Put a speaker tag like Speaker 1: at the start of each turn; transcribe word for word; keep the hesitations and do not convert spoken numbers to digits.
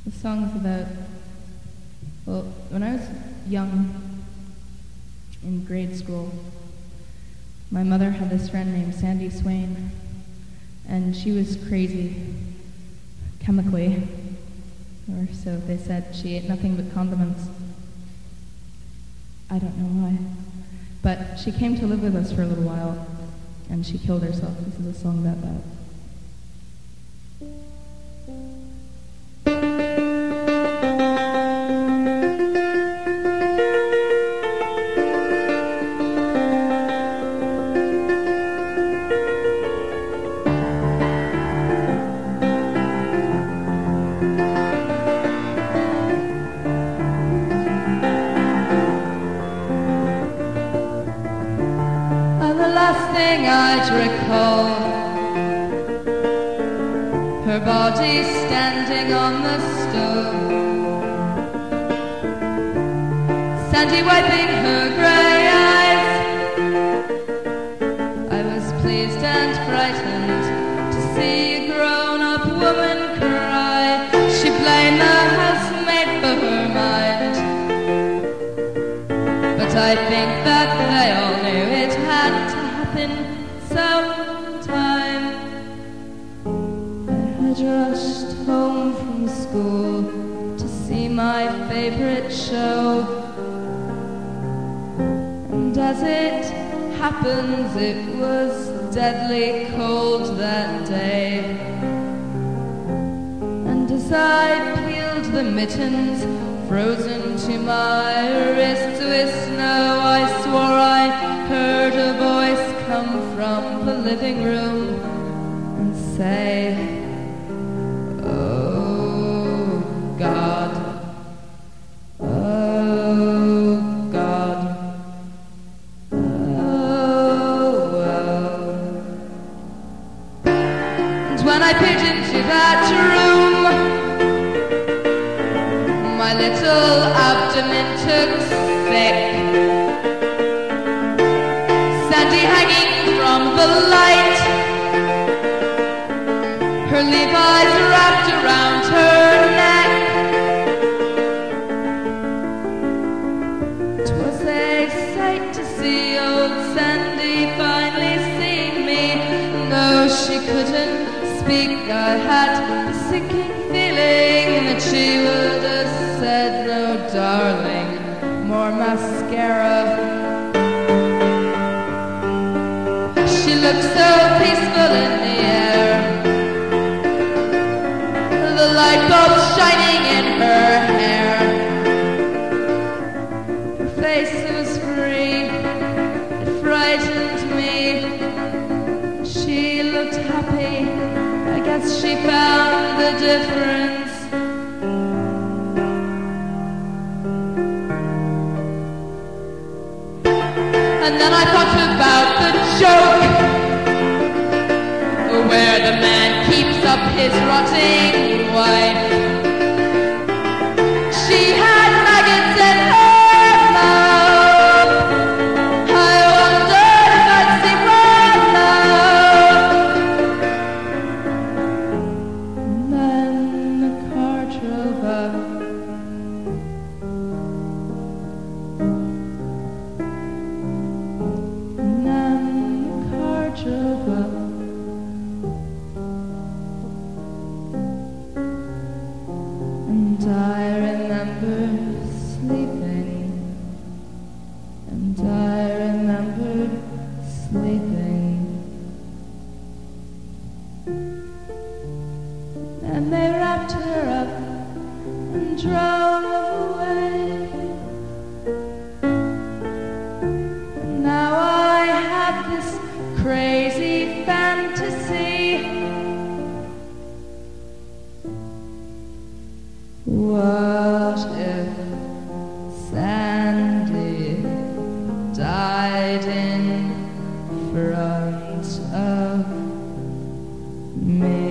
Speaker 1: The song's about, well, when I was young, in grade school, my mother had this friend named Sandy Swain, and she was crazy, chemically, or so they said. She ate nothing but condiments. I don't know why. But she came to live with us for a little while, and she killed herself. This is a song about that.
Speaker 2: I'd recall her body standing on the stove, Sandy wiping her grey eyes. I was pleased and frightened to see a grown-up woman cry. She blamed the housemaid for her mind, but I think that they all knew it had to happen sometime. I had rushed home from school to see my favorite show, and as it happens, it was deadly cold that day. And as I peeled the mittens frozen to my wrists with snow, I swore I heard a voice come from the living room and say, "Oh God, oh God, oh, oh." And when I peered into that room, my little abdomen took sick. Sandy hanging from the light, her Levis wrapped around her neck. 'Twas a sight to see old Sandy finally seeing me. No, she couldn't speak. I had a sinking feeling that she would have said, "No, darling, more mascara." She looked so peaceful in the air, the light bulb shining in her hair. Her face was free, it frightened me. She looked happy, I guess she found the difference. And then I thought about the joke where the man keeps up his rotting wife. She had maggots in her mouth. I wondered if I'd see one now. And then the car drove up. And then the car drove up. And I remember sleeping, and I remember sleeping, and they wrapped her up and drove away. And now I have this crazy fantasy. What if Sandy died in front of me?